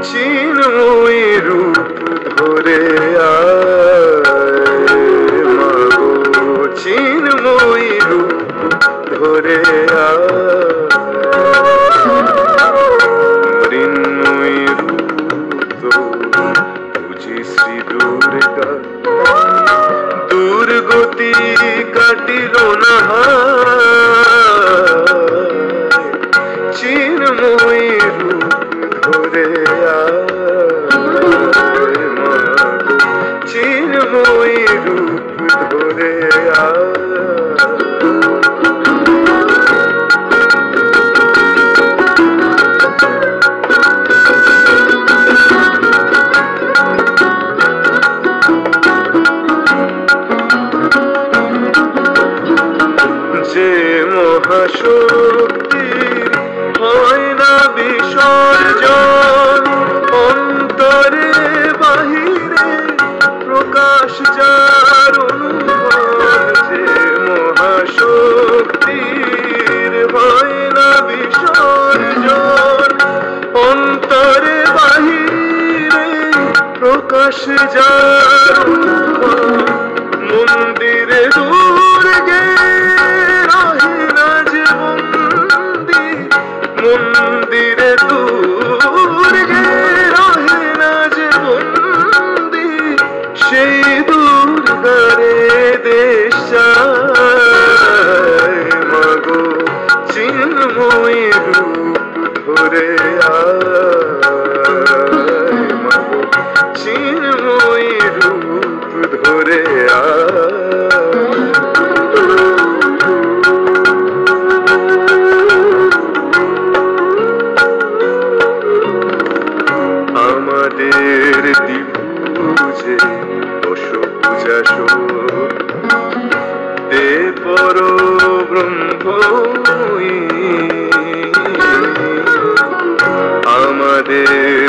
চিন্ময়ী রূপ ধরে আয় মাগো, চিন্ময়ী রূপ ধরে আয়, মৃন্ময়ী রূপ বুঝি শ্রী দুর্গা, দুর্গতি কাটিল না চিন্ময়ী রূপ ধরে আয় মাগো, চিন্ময়ী রূপ ধরে আয়। যে মহাশক্তির হয় না বিসর্জন, অন্তরে বাহিরে প্রকাশ যার অনুভব, যে মহাশক্তির হয় না বিসর্জন, অন্তরে বাহিরে প্রকাশ যার অনুভব, মন্দিরে দুর্গে মন্দিরে দুর্গে রহে না যে বন্দি, সেই দুর্গারে দেশ চায় মাগো, চিন্ময়ী রূপ ধরে আয় মাগো, চিন্ময়ী রূপ ধরে আয়। আমাদের দিবুঝে দশ পূজা দে পর ব্রহ্মই, আমাদের